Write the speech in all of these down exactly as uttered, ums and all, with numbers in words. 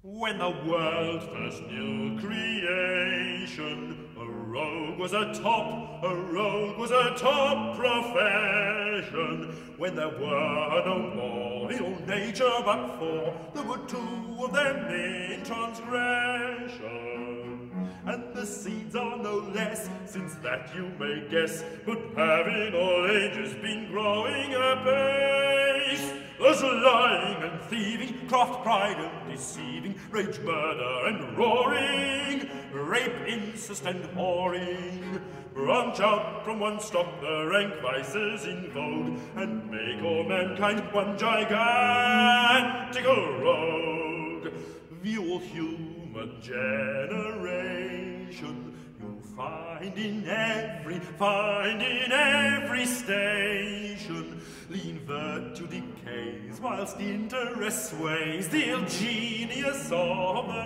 When the world first knew creation, a rogue was a top, a rogue was a top profession. When there were no more ill nature but four, there were two of them in transgression. And the seeds are no less, since that you may guess, but have in all ages been growing apace. There's lying and thieving, craft, pride and deceiving, rage, murder and roaring, rape, incest and whoring. Branch out from one stock the rank vices in vogue, and make all mankind one gigantical rogue. View all human generation, you'll find in every, find in every station. Lean virtue decays, whilst interest sways the ill genius of the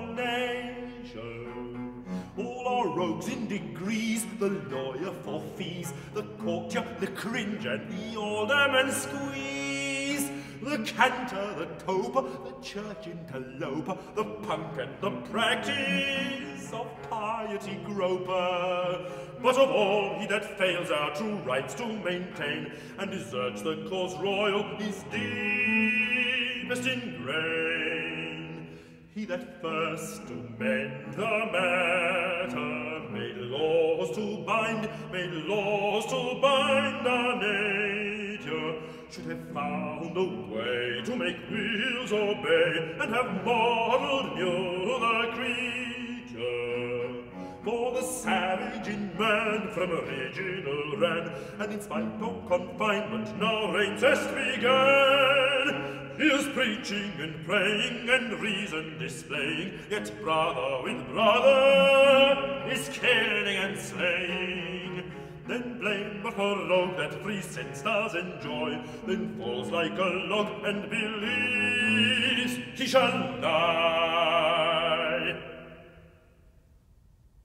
nation. All are rogues in degrees, the lawyer for fees, the courtier, the cringe, and the alderman squeeze. The cantor, the toper, the church interloper, the punk and the practice of piety groper. But of all, he that fails our true rights to maintain, and deserts the cause royal, is deepest in grain. He that first to mend the matter, made laws to bind, made laws to bind our nature, should have found a way to make wheels obey, and have modelled new the creature. For the savage in man from original ran, and in spite of confinement now reigns est began. He is preaching and praying and reason displaying, yet brother with brother is killing and slaying. Then blame but for rogue that free sense does enjoy, then falls like a log and believes he shall die.